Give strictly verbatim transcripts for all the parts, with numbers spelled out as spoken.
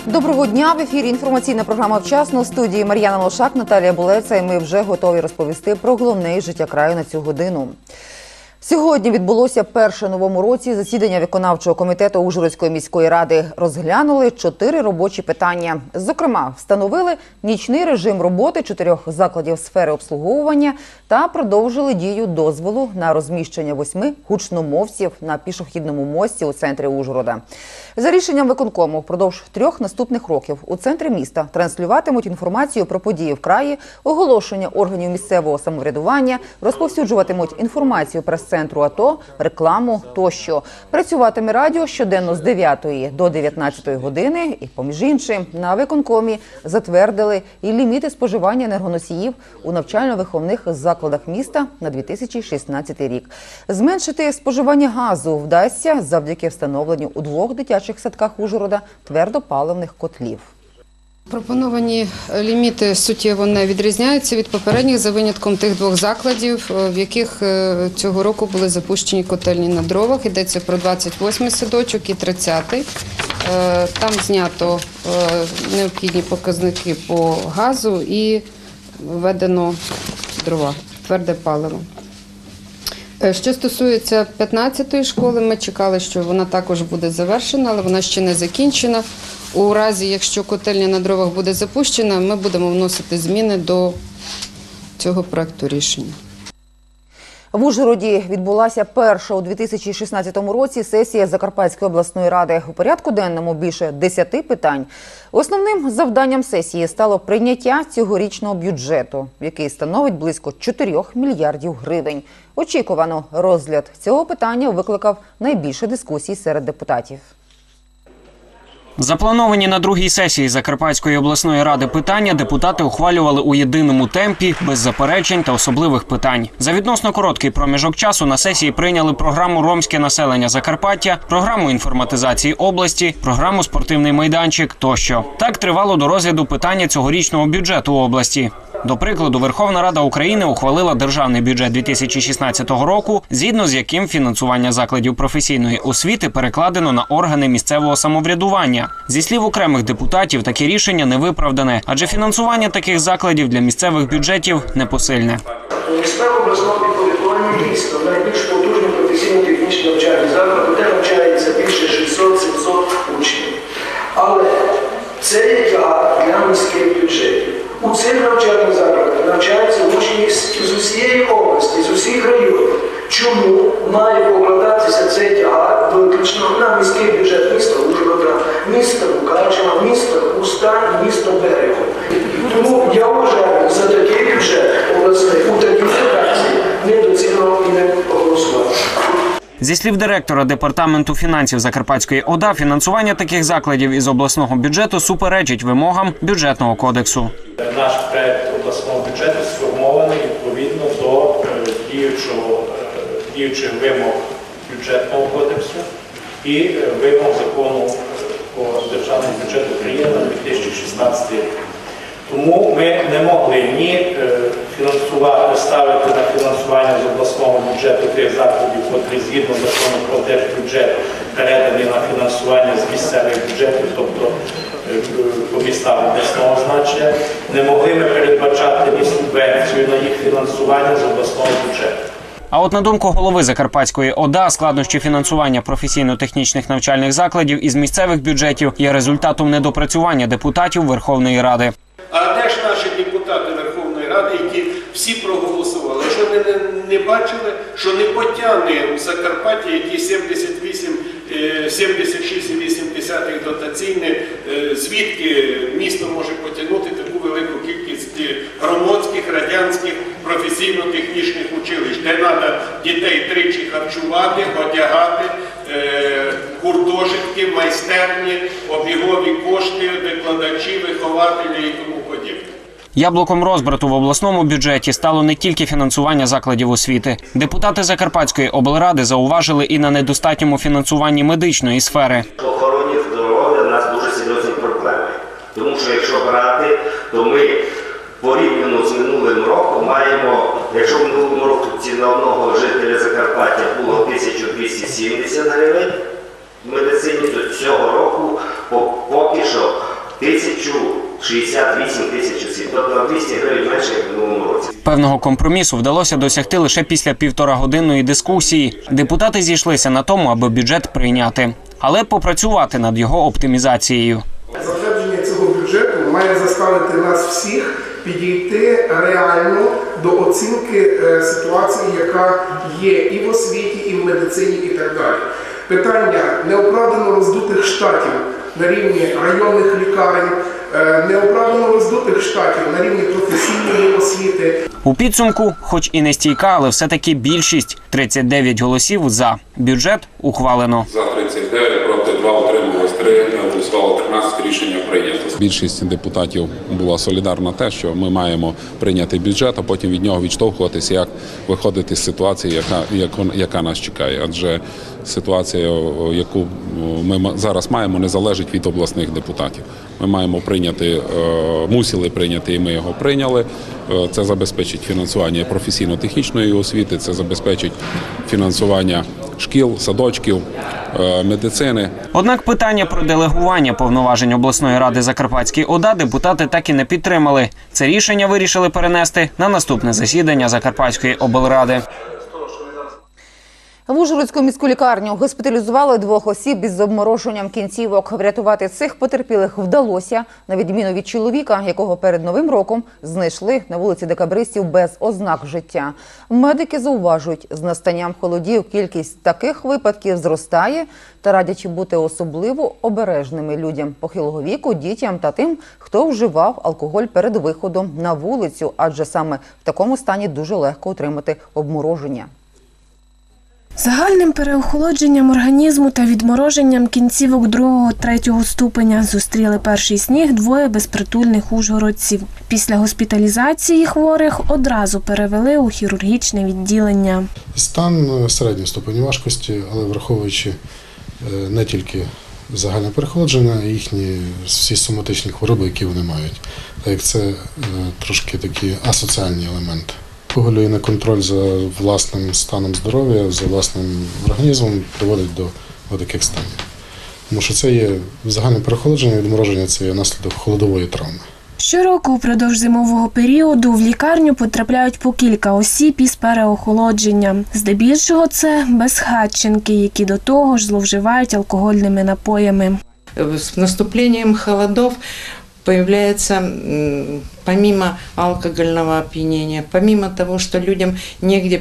Доброго дня! В ефірі інформаційна програма «Вчасно». В студії Мар'яна Лошак, Наталія Булеца. І ми вже готові розповісти про головне із життя краю на цю годину. Сьогодні відбулося перше в новому році засідання виконавчого комітету Ужгородської міської ради. Розглянули чотири робочі питання. Зокрема, встановили нічний режим роботи чотирьох закладів сфери обслуговування та продовжили дію дозволу на розміщення восьми гучномовців на пішохідному мості у центрі Ужгорода. За рішенням виконкому впродовж трьох наступних років у центрі міста транслюватимуть інформацію про події в краї, оголошення органів місцевого самоврядування, розповсюджуватимуть інформацію прес-центру АТО, рекламу тощо. Працюватиме радіо щоденно з дев'ятої до дев'ятнадцятої години і, поміж іншим, на виконкомі затвердили і ліміти споживання енергоносіїв у навчально-виховних закладах міста на дві тисячі шістнадцятий рік. Зменшити споживання газу вдасться завдяки встановленню у двох дитячих садках Ужгорода твердопаливних котлів. Пропоновані ліміти суттєво не відрізняються від попередніх, за винятком тих двох закладів, в яких цього року були запущені котельні на дровах. Йдеться про двадцять восьмий садочок і тридцятий. Там знято необхідні показники по газу і введено дрова, тверде паливо. Що стосується п'ятнадцятої школи, ми чекали, що вона також буде завершена, але вона ще не закінчена. У разі, якщо котельня на дровах буде запущена, ми будемо вносити зміни до цього проекту рішення. В Ужгороді відбулася перша у дві тисячі шістнадцятому році сесія Закарпатської обласної ради. У порядку денному більше десяти питань. Основним завданням сесії стало прийняття цьогорічного бюджету, який становить близько чотирьох мільярдів гривень. Очікувано, розгляд цього питання викликав найбільше дискусій серед депутатів. Заплановані на другій сесії Закарпатської обласної ради питання депутати ухвалювали у єдиному темпі, без заперечень та особливих питань. За відносно короткий проміжок часу на сесії прийняли програму «Ромське населення Закарпаття», програму інформатизації області, програму «Спортивний майданчик» тощо. Так тривало до розгляду питання цьогорічного бюджету області. До прикладу, Верховна Рада України ухвалила державний бюджет дві тисячі шістнадцятого року, згідно з яким фінансування закладів професійної освіти перекладено на органи місцевого самоврядування. Зі слів окремих депутатів, таке рішення не виправдане, адже фінансування таких закладів для місцевих бюджетів непосильне. Місцеве обласного підпорядкування дійсно найбільш потужний професійно-технічний навчальний заклад, де навчається більше шістсот-сімсот учнів. Але це є тягар для міських бюджетів. У цих навчальних закладах навчаються учні з усієї області, з усіх районів. Чому має покладатися цей тягар виключно на міський бюджет міста Ужгорода, міста Мукачева, міста Уста і міста Берегу? Тому я вважаю, за такий бюджет обласний у такій ситуації недоцільно і не проголосувати. Зі слів директора департаменту фінансів Закарпатської ОДА, фінансування таких закладів із обласного бюджету суперечить вимогам бюджетного кодексу. Наш проект обласного бюджету сформований відповідно до діючого, діючих вимог бюджетного кодексу і вимог закону про державний бюджет України на дві тисячі шістнадцятий рік. Тому ми не могли ні фінансувати, ставити на фінансування з обласного бюджету тих закладів, які згідно закону про держбюджет передані на фінансування з місцевих бюджетів, тобто по містах обласного значення. Не могли ми передбачати ні субвенцію на їх фінансування з обласного бюджету. А от на думку голови Закарпатської ОДА, складнощі фінансування професійно-технічних навчальних закладів із місцевих бюджетів є результатом недопрацювання депутатів Верховної Ради. А де ж наші депутати Верховної Ради, які всі проголосували? Що вони не, не бачили, що не потягне в Закарпатті, які сімдесят вісім, сімдесят шість цілих вісім десятих дотаційне, звідки місто може потягнути таку велику кількість громадських, радянських, професійно-технічних училищ, де треба дітей тричі харчувати, одягати, гуртожитки, майстерні, обігові кошти, викладачі, вихователі і тому подібне. Яблуком розбрату в обласному бюджеті стало не тільки фінансування закладів освіти. Депутати Закарпатської облради зауважили і на недостатньому фінансуванні медичної сфери. В охороні здоров'я у нас дуже серйозні проблеми. Тому що якщо брати, то ми порівняно з минулим роком маємо, якщо в минулому року ціна одного жителя Закарпаття було тисяча двісті сімдесят гривень в медицині, то цього року поки що тисяча шістдесят вісім тисяч осіб, тобто на двісті гривень менше, як в минулому році. Певного компромісу вдалося досягти лише після півторагодинної дискусії. Депутати зійшлися на тому, аби бюджет прийняти, але попрацювати над його оптимізацією. Затвердження цього бюджету має заставити нас всіх підійти реально до оцінки ситуації, яка є і в освіті, і в медицині, і так далі. Питання неоправдано роздутих штатів на рівні районних лікарень, неоправдано роздутих штатів на рівні професійної освіти. У підсумку, хоч і не стійка, але все-таки більшість – тридцять дев'ять голосів за. Бюджет ухвалено. За тридцять дев'ять, проти два, утрималось три, не голосувало тринадцять, рішення прийнято. Більшість депутатів була солідарна те, що ми маємо прийняти бюджет, а потім від нього відштовхуватися, як виходити з ситуації, яка, яка, яка нас чекає. Адже ситуація, яку ми зараз маємо, не залежить від обласних депутатів. Ми маємо прийняти, мусили прийняти, і ми його прийняли. Це забезпечить фінансування професійно-технічної освіти, це забезпечить фінансування шкіл, садочків, медицини. Однак питання про делегування повноважень обласної ради Закарпатської ОДА депутати так і не підтримали. Це рішення вирішили перенести на наступне засідання Закарпатської облради. В Ужгородську міську лікарню госпіталізували двох осіб із обмороженням кінцівок. Врятувати цих потерпілих вдалося, на відміну від чоловіка, якого перед Новим роком знайшли на вулиці Декабристів без ознак життя. Медики зауважують, з настанням холодів кількість таких випадків зростає та радять бути особливо обережними людям похилого віку, дітям та тим, хто вживав алкоголь перед виходом на вулицю, адже саме в такому стані дуже легко отримати обмороження. Загальним переохолодженням організму та відмороженням кінцівок другого-третього ступеня зустріли перший сніг двоє безпритульних ужгородців. Після госпіталізації хворих одразу перевели у хірургічне відділення. Стан середньої ступені важкості, але враховуючи не тільки загальне переохолодження, а їхні всі соматичні хвороби, які вони мають. Так як це трошки такі асоціальні елементи. Алкоголь і неконтроль за власним станом здоров'я, за власним організмом приводить до, до таких станів. Тому що це є загальне переохолодження, відмороження – це є наслідок холодової травми. Щороку упродовж зимового періоду в лікарню потрапляють по кілька осіб із переохолодженням. Здебільшого це безхатченки, які до того ж зловживають алкогольними напоями. З наступленням холодів появляется, помимо алкогольного опьянения, помимо того, что людям негде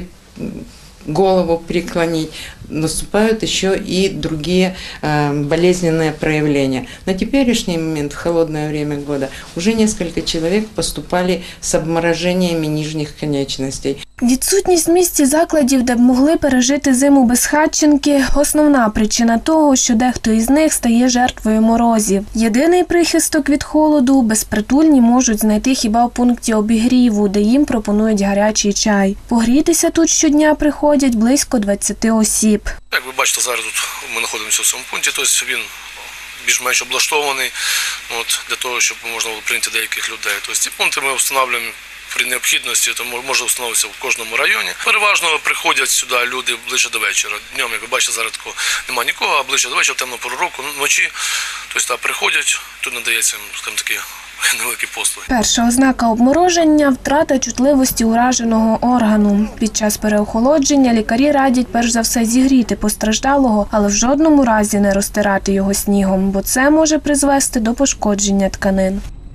голову преклонить, наступают еще и другие э, болезненные проявления. На теперешний момент, в холодное время года, уже несколько человек поступали с обморожениями нижних конечностей. Відсутність в місті закладів, де б могли пережити зиму безхатченки – основна причина того, що дехто із них стає жертвою морозів. Єдиний прихисток від холоду – безпритульні можуть знайти хіба в пункті обігріву, де їм пропонують гарячий чай. Погрітися тут щодня приходять близько двадцяти осіб. Як ви бачите, зараз тут ми знаходимося в цьому пункті, тобто він більш-менш облаштований от, для того, щоб можна було прийняти деяких людей. Тобто ці пункти ми встановлюємо при необхідності, то може встановитися в кожному районі. Переважно приходять сюди люди ближче до вечора. Днем, як ви бачите, зараз такого немає нікого, а ближче до вечора, в темну пору року, вночі. Тобто приходять, тут надається, скажімо таки, невеликі послуги. Перша ознака обмороження – втрата чутливості ураженого органу. Під час переохолодження лікарі радять перш за все зігріти постраждалого, але в жодному разі не розтирати його снігом, бо це може призвести до пошкодження тканин.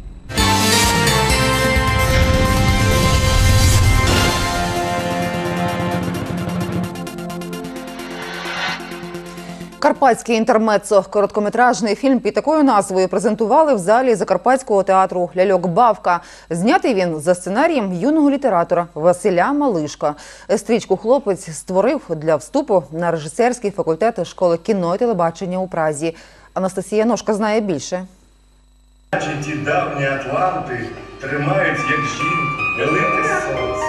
Карпатське інтермеццо – короткометражний фільм під такою назвою презентували в залі Закарпатського театру «Ляльок-Бавка». Знятий він за сценарієм юного літератора Василя Малишка. Стрічку хлопець створив для вступу на режисерський факультет школи кіно і телебачення у Празі. Анастасія Ножка знає більше. Ті давні атланти тримають, як жінку, велике сонце.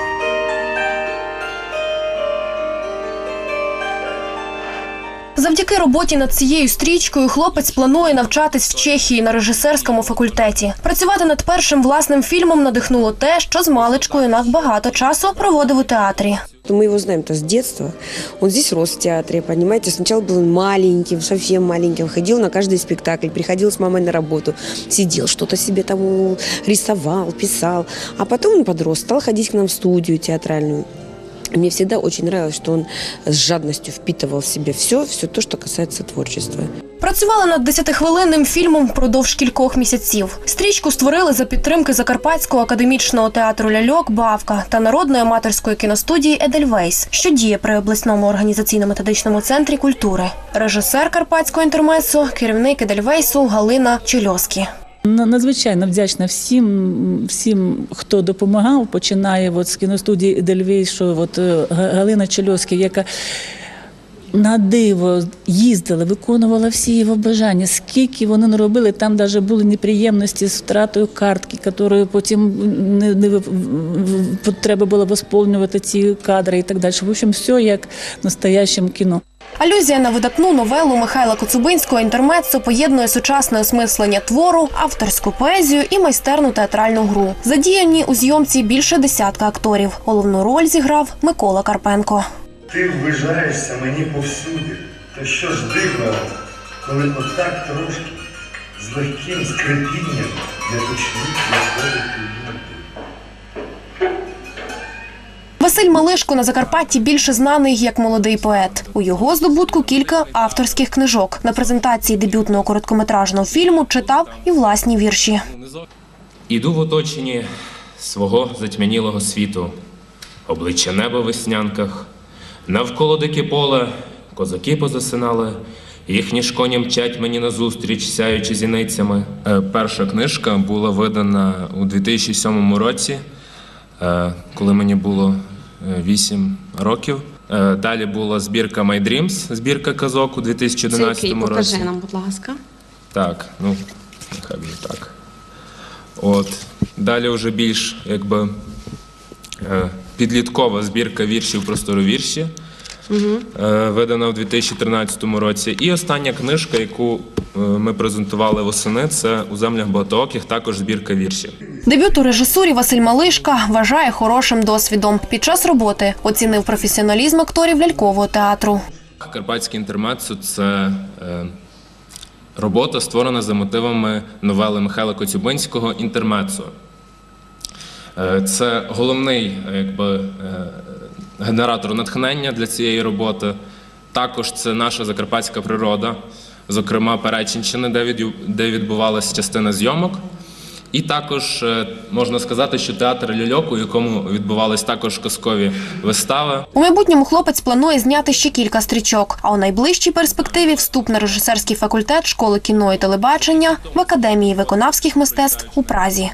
Завдяки роботі над цією стрічкою хлопець планує навчатись в Чехії на режисерському факультеті. Працювати над першим власним фільмом надихнуло те, що з маличку юнак багато часу проводив у театрі. Мы его знаем-то с детства. Он здесь рос в театре, понимаете. Сначала был маленьким, совсем маленьким. Ходил на каждый спектакль, приходил с мамой на работу. Сидел, что-то себе там рисовал, писал. А потом он подрос, стал ходить к нам в студию театральную. Мне всегда очень нравилось, что он с жадностью впитывал в себе все, все то, что касается творчества. Працювала над десятихвилинним фільмом впродовж кількох місяців. Стрічку створили за підтримки Закарпатського академічного театру ляльок «Бавка» та народної аматорської кіностудії «Едельвейс», що діє при обласному організаційно-методичному центрі культури. Режисер «Карпатського інтермецо», керівник «Едельвейсу» Галина Чельоскі. Надзвичайно вдячна всім, всім, хто допомагав. Починає от з кіностудії «Едельвейс», що от Галина Чельоскі, яка на диво їздила, виконувала всі його бажання. Скільки вони не робили, там навіть були неприємності з втратою картки, якою потім не, не, треба було восполнювати ці кадри і так далі. В общем, все як в настоящем кіно. Алюзія на видатну новелу Михайла Коцюбинського «Інтермеццо» поєднує сучасне осмислення твору, авторську поезію і майстерну театральну гру. Задіяні у зйомці більше десятка акторів. Головну роль зіграв Микола Карпенко. Ти ввижаєшся мені повсюди, то що ж дивно, коли отак трошки, з легким скрипінням я почну виходити люди. Василь Малишко на Закарпатті більше знаний як молодий поет. У його здобутку кілька авторських книжок. На презентації дебютного короткометражного фільму читав і власні вірші. Іду в оточенні свого затьмянілого світу, обличчя неба в веснянках, навколо дике поле, козаки позасинали, їхні ж коні мчать мені назустріч, сяючи зіницями. Перша книжка була видана у дві тисячі сьомому році, коли мені було вісім років. Далі була збірка «My Dreams», збірка казок у дві тисячі одинадцятому році. Покажи нам, будь ласка. Так, ну, нехай буде так. От. Далі вже більш, якби, підліткова збірка віршів «Просторовірші», угу. видана у дві тисячі тринадцятому році. І остання книжка, яку ми презентували восени, це «У землях багатооких», також збірка віршів. Дебют у режисурі Василь Малишка вважає хорошим досвідом. Під час роботи оцінив професіоналізм акторів лялькового театру. «Карпатський інтермеццо» – це робота, створена за мотивами новели Михайла Коцюбинського «Інтермеццо». Це головний, якби, генератор натхнення для цієї роботи. Також це наша закарпатська природа, зокрема Перечинщини, де відбувалася частина зйомок. І також можна сказати, що театр ляльок, у якому відбувалися також казкові вистави. У майбутньому хлопець планує зняти ще кілька стрічок, а у найближчій перспективі вступ на режисерський факультет школи кіно і телебачення в Академії виконавських мистецтв у Празі.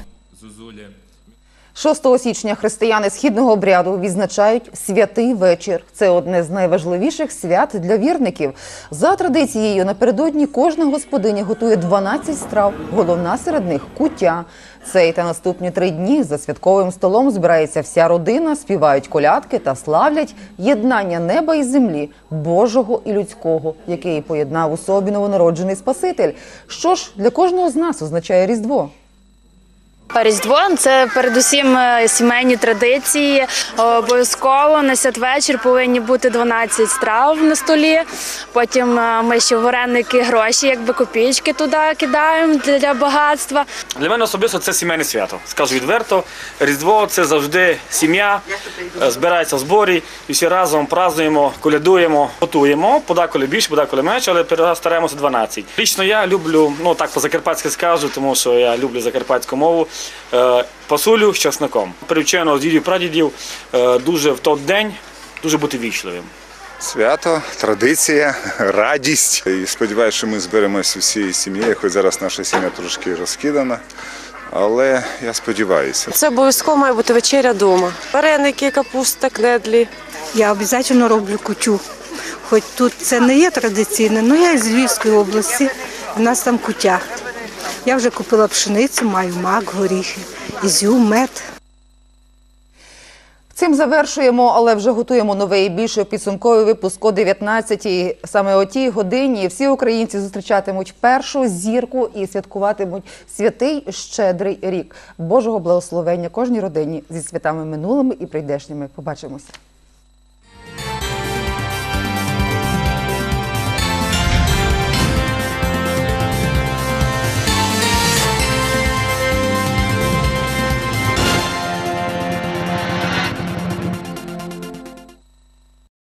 шостого січня християни східного обряду відзначають святий вечір. Це одне з найважливіших свят для вірників. За традицією, напередодні кожна господиня готує дванадцять страв. Головна серед них – куття. Цей та наступні три дні за святковим столом збирається вся родина, співають колядки та славлять єднання неба і землі, Божого і людського, який поєднав у собі новонароджений Спаситель. Що ж для кожного з нас означає Різдво? Різдво – це передусім сімейні традиції. Обов'язково на святвечір повинні бути дванадцять страв на столі. Потім ми ще вареники, гроші, якби копійки туди кидаємо для багатства. Для мене особисто це сімейне свято. Скажу відверто, Різдво – це завжди сім'я, збирається в зборі і всі разом празднуємо, колядуємо, готуємо. Подеколи більше, подеколи менше, але стараємося дванадцять. Лічно я люблю, ну так по-закарпатськи скажу, тому що я люблю закарпатську мову, пасулю з часником. Привчено з дідів, прадідів дуже в той день дуже бути вічливим. Свято, традиція, радість. І сподіваюся, що ми зберемося всією сім'єю, хоч зараз наша сім'я трошки розкидана. Але я сподіваюся. Це обов'язково має бути вечеря вдома. Вареники, капуста, кнедлі. Я обов'язково роблю кутю. Хоч тут це не є традиційне, але я з Львівської області, у нас там кутя. Я вже купила пшеницю, маю мак, горіхи, ізюм, мед. Цим завершуємо, але вже готуємо новий і більш підсумковий випуск о дев'ятнадцятій. Саме о тій годині всі українці зустрічатимуть першу зірку і святкуватимуть святий Щедрий рік. Божого благословення кожній родині зі святами минулими і прийдешніми. Побачимося.